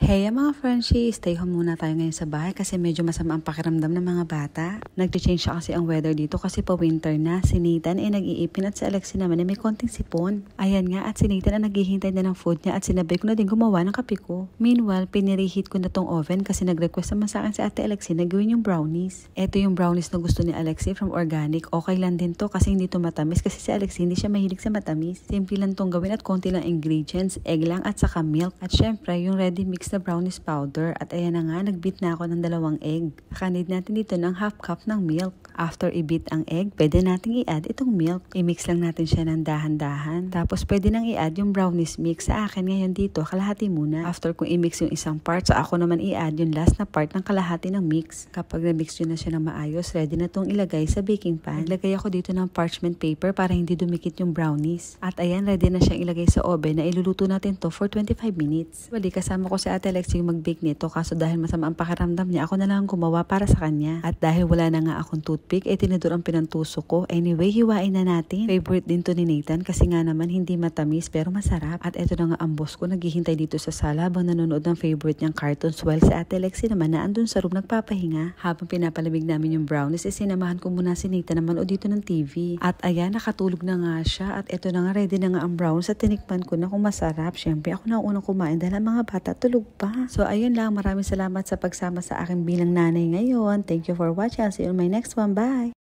Hey mga Frenchie, stay home muna tayo ngayon sa bahay kasi medyo masama ang pakiramdam ng mga bata. Nag-change siya kasi ang weather dito kasi pa winter na. Si Nathan nag-iipin at si Alexi naman may konting sipon. Ayan nga at si Nathan naghihintay na ng food niya at sinabay ko na din gumawa ng kape ko. Meanwhile, piniriheat ko na tong oven kasi nag-request naman sa akin si Ate Alexi na gawin yung brownies. Ito yung brownies na gusto ni Alexi from organic. Okay lang din to kasi hindi to matamis kasi si Alexi hindi siya mahilig sa matamis. Simple lang tong gawin at konti lang ingredients, egg lang at saka milk. At syempre yung ready mix na brownies powder. At ayan na nga, nag-beat na ako ng 2 egg. Saka-need natin dito ng half cup ng milk. After i-beat ang egg, pwede natin i-add itong milk. I-mix lang natin siya ng dahan-dahan. Tapos pwede nang i-add yung brownies mix. Sa akin ngayon dito, kalahati muna. After kung i-mix yung isang part, sa ako naman i-add yung last na part ng kalahati ng mix. Kapag na-mix yun na siya ng maayos, ready na tong ilagay sa baking pan. Ilagay ako dito ng parchment paper para hindi dumikit yung brownies. At ayan, ready na siyang ilagay sa oven na iluluto natin to for 25 minutes. Bali, kasama ko si Ate Alexi yung mag-bake nito kaso dahil masama ang pakiramdam niya, ako na lang gumawa para sa kanya. At dahil wala na nga akong toothpick, tinidor ang pinantusok ko. Anyway, hiwain na natin. Favorite din to ni Nathan kasi nga naman hindi matamis pero masarap. At eto na nga ang boss ko, naghihintay dito sa sala habang nanonood ng favorite niyang cartoons while si Ate Alexi naman na andun sa room nagpapahinga. Habang pinapalamig namin yung brownies, sinamahan ko muna si Nathan naman o dito ng TV. At ayan, nakatulog na nga siya. At eto na nga, ready na nga ang brownies at tinikman ko na kung masarap. Siyempre, ako na unang kumain dahil ang mga bata tulog pa. So ayun lang, maraming salamat sa pagsama sa akin bilang nanay ngayon. Thank you for watching. I'll see you on my next one. Bye!